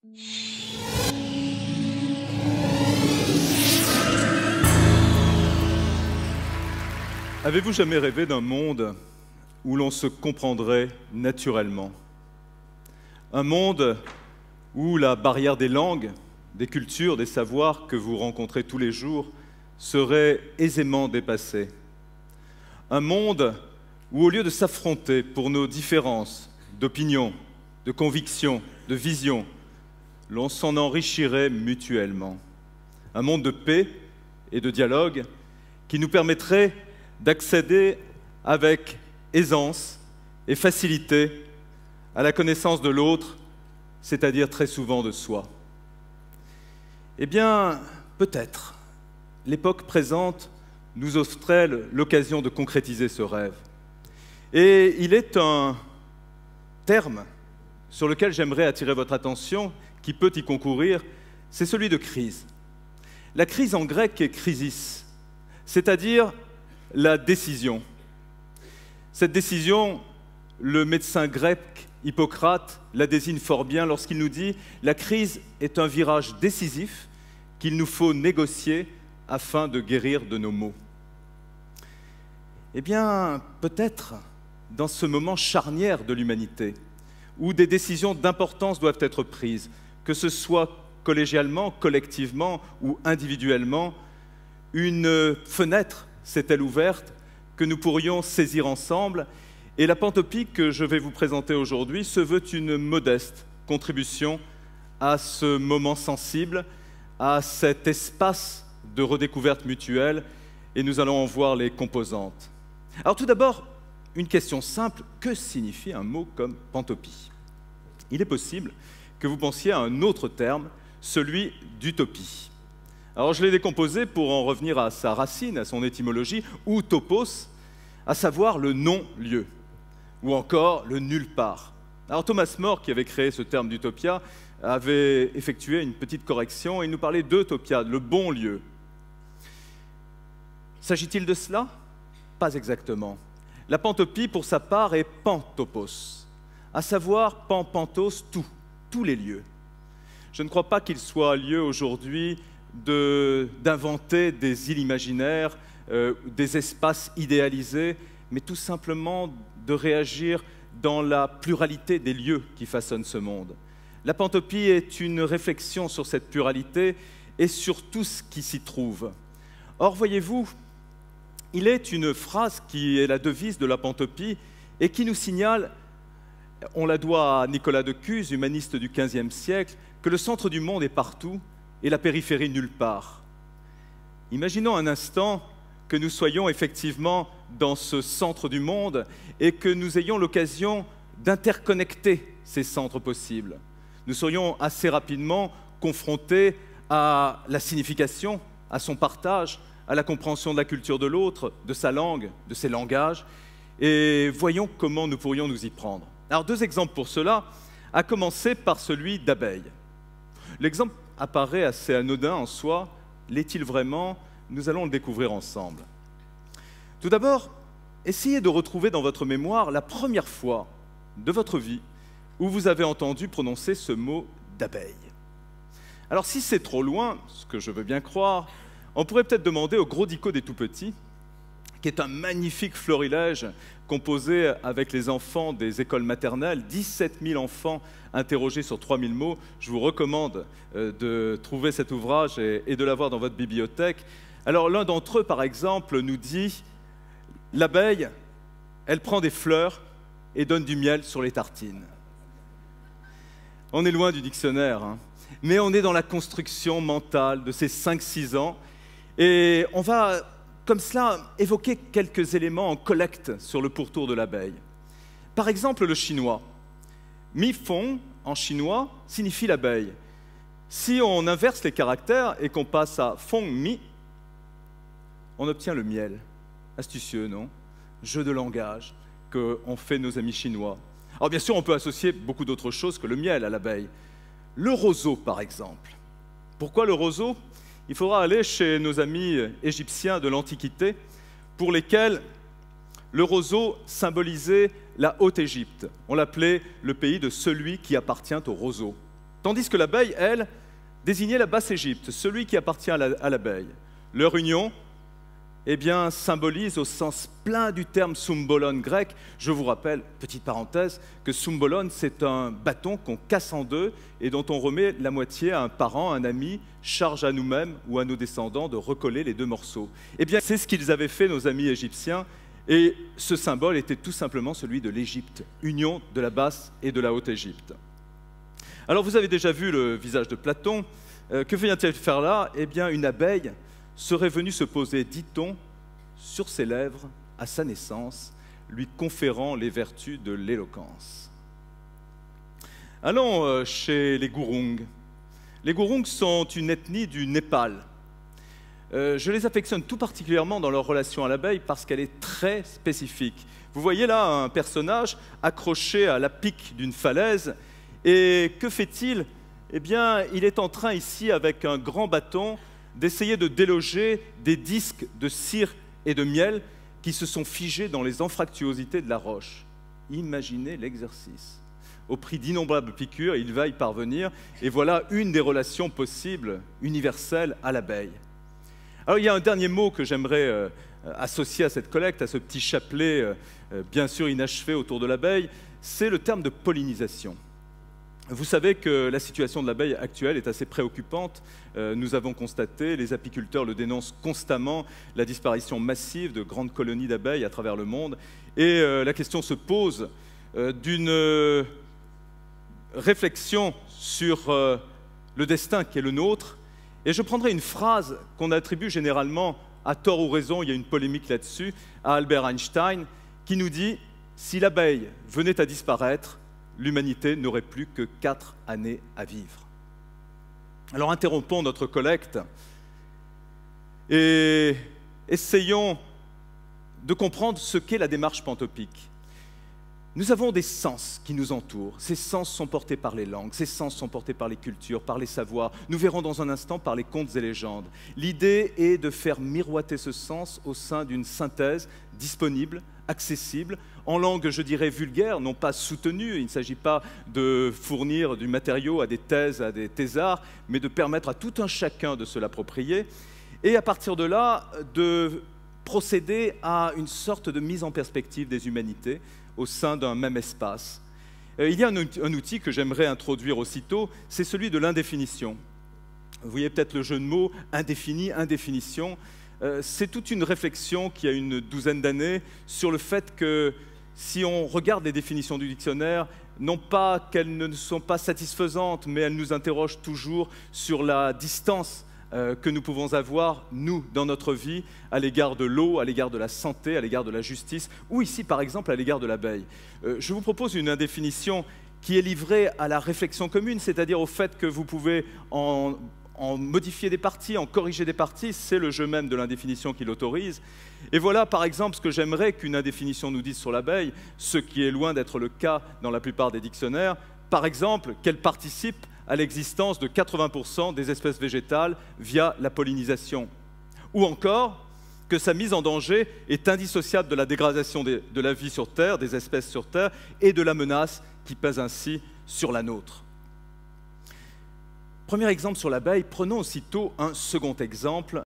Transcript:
Avez-vous jamais rêvé d'un monde où l'on se comprendrait naturellement? Un monde où la barrière des langues, des cultures, des savoirs que vous rencontrez tous les jours serait aisément dépassée. Un monde où, au lieu de s'affronter pour nos différences d'opinion, de conviction, de vision, l'on s'en enrichirait mutuellement. Un monde de paix et de dialogue qui nous permettrait d'accéder avec aisance et facilité à la connaissance de l'autre, c'est-à-dire très souvent de soi. Eh bien, peut-être, l'époque présente nous offrait l'occasion de concrétiser ce rêve. Et il est un terme sur lequel j'aimerais attirer votre attention, qui peut y concourir, c'est celui de crise. La crise en grec est crisis, c'est-à-dire la décision. Cette décision, le médecin grec Hippocrate la désigne fort bien lorsqu'il nous dit « La crise est un virage décisif qu'il nous faut négocier afin de guérir de nos maux. » Eh bien, peut-être, dans ce moment charnière de l'humanité, où des décisions d'importance doivent être prises, que ce soit collégialement, collectivement ou individuellement, une fenêtre s'est-elle ouverte que nous pourrions saisir ensemble, et la Pantopie que je vais vous présenter aujourd'hui se veut une modeste contribution à ce moment sensible, à cet espace de redécouverte mutuelle, et nous allons en voir les composantes. Alors tout d'abord, une question simple, que signifie un mot comme Pantopie? Il est possible que vous pensiez à un autre terme, celui d'utopie. Alors je l'ai décomposé pour en revenir à sa racine, à son étymologie, ou topos, à savoir le non-lieu, ou encore le nulle part. Alors Thomas More, qui avait créé ce terme d'utopia, avait effectué une petite correction et il nous parlait d'utopia, le bon lieu. S'agit-il de cela? Pas exactement. La Pantopie, pour sa part, est pantopos, à savoir pantos, tous les lieux. Je ne crois pas qu'il soit lieu aujourd'hui d'inventer des îles imaginaires, des espaces idéalisés, mais tout simplement de réagir dans la pluralité des lieux qui façonnent ce monde. La Pantopie est une réflexion sur cette pluralité et sur tout ce qui s'y trouve. Or, voyez-vous, il est une phrase qui est la devise de la Pantopie et qui nous signale, on la doit à Nicolas de Cuse, humaniste du XVe siècle, que le centre du monde est partout et la périphérie nulle part. Imaginons un instant que nous soyons effectivement dans ce centre du monde et que nous ayons l'occasion d'interconnecter ces centres possibles. Nous serions assez rapidement confrontés à la signification, à son partage, à la compréhension de la culture de l'autre, de sa langue, de ses langages, et voyons comment nous pourrions nous y prendre. Alors deux exemples pour cela, à commencer par celui d'abeilles. L'exemple apparaît assez anodin en soi, l'est-il vraiment? Nous allons le découvrir ensemble. Tout d'abord, essayez de retrouver dans votre mémoire la première fois de votre vie où vous avez entendu prononcer ce mot d'abeille. Alors si c'est trop loin, ce que je veux bien croire, on pourrait peut-être demander au Gros Dico des Tout-Petits, qui est un magnifique florilège composé avec les enfants des écoles maternelles, 17 000 enfants interrogés sur 3 000 mots. Je vous recommande de trouver cet ouvrage et de l'avoir dans votre bibliothèque. Alors l'un d'entre eux, par exemple, nous dit « L'abeille, elle prend des fleurs et donne du miel sur les tartines. » On est loin du dictionnaire, hein, mais on est dans la construction mentale de ces 5-6 ans et on va, comme cela, évoquer quelques éléments en collecte sur le pourtour de l'abeille. Par exemple, le chinois. Mi fong, en chinois, signifie l'abeille. Si on inverse les caractères et qu'on passe à fong mi, on obtient le miel. Astucieux, non? Jeu de langage qu'ont fait nos amis chinois. Alors bien sûr, on peut associer beaucoup d'autres choses que le miel à l'abeille. Le roseau, par exemple. Pourquoi le roseau? Il faudra aller chez nos amis égyptiens de l'Antiquité, pour lesquels le roseau symbolisait la Haute-Égypte. On l'appelait le pays de celui qui appartient au roseau. tandis que l'abeille, elle, désignait la Basse-Égypte, celui qui appartient à l'abeille. Leur union, eh bien, symbolise au sens plein du terme sumbolon grec. Je vous rappelle, petite parenthèse, que sumbolon, c'est un bâton qu'on casse en deux et dont on remet la moitié à un parent, un ami, charge à nous-mêmes ou à nos descendants de recoller les deux morceaux. Eh bien, c'est ce qu'ils avaient fait, nos amis égyptiens, et ce symbole était tout simplement celui de l'Égypte, union de la Basse et de la Haute-Égypte. Alors, vous avez déjà vu le visage de Platon. Que vient-il faire là? Eh bien, une abeille serait venue se poser, dit-on, sur ses lèvres à sa naissance, lui conférant les vertus de l'éloquence. Allons chez les Gurung. Les Gurung sont une ethnie du Népal. Je les affectionne tout particulièrement dans leur relation à l'abeille parce qu'elle est très spécifique. Vous voyez là un personnage accroché à la pique d'une falaise, et que fait-il? Eh bien, il est en train ici, avec un grand bâton, d'essayer de déloger des disques de cire et de miel qui se sont figés dans les anfractuosités de la roche. Imaginez l'exercice. Au prix d'innombrables piqûres, il va y parvenir, et voilà une des relations possibles, universelles, à l'abeille. Alors il y a un dernier mot que j'aimerais associer à cette collecte, à ce petit chapelet bien sûr inachevé autour de l'abeille, c'est le terme de pollinisation. Vous savez que la situation de l'abeille actuelle est assez préoccupante. Nous avons constaté, les apiculteurs le dénoncent constamment, la disparition massive de grandes colonies d'abeilles à travers le monde. Et la question se pose d'une réflexion sur le destin qui est le nôtre. Et je prendrai une phrase qu'on attribue généralement, à tort ou raison, il y a une polémique là-dessus, à Albert Einstein, qui nous dit « Si l'abeille venait à disparaître, l'humanité n'aurait plus que 4 années à vivre. » Alors interrompons notre collecte et essayons de comprendre ce qu'est la démarche pantopique. Nous avons des sens qui nous entourent. Ces sens sont portés par les langues, ces sens sont portés par les cultures, par les savoirs. Nous verrons dans un instant par les contes et légendes. L'idée est de faire miroiter ce sens au sein d'une synthèse disponible, accessible, en langue, je dirais, vulgaire, non pas soutenue. Il ne s'agit pas de fournir du matériau à des thèses, à des thésards, mais de permettre à tout un chacun de se l'approprier. Et à partir de là, de procéder à une sorte de mise en perspective des humanités au sein d'un même espace. Il y a un outil que j'aimerais introduire aussitôt, c'est celui de l'indéfinition. Vous voyez peut-être le jeu de mots indéfini, indéfinition. C'est toute une réflexion qui a une douzaine d'années sur le fait que si on regarde les définitions du dictionnaire, non pas qu'elles ne sont pas satisfaisantes, mais elles nous interrogent toujours sur la distance que nous pouvons avoir, nous, dans notre vie, à l'égard de l'eau, à l'égard de la santé, à l'égard de la justice, ou ici, par exemple, à l'égard de l'abeille. Je vous propose une indéfinition qui est livrée à la réflexion commune, c'est-à-dire au fait que vous pouvez en modifier des parties, en corriger des parties, c'est le jeu même de l'indéfinition qui l'autorise. Et voilà, par exemple, ce que j'aimerais qu'une indéfinition nous dise sur l'abeille, ce qui est loin d'être le cas dans la plupart des dictionnaires. Par exemple, qu'elle participe à l'existence de 80% des espèces végétales via la pollinisation. Ou encore, que sa mise en danger est indissociable de la dégradation de la vie sur Terre, des espèces sur Terre, et de la menace qui pèse ainsi sur la nôtre. Premier exemple sur l'abeille, prenons aussitôt un second exemple,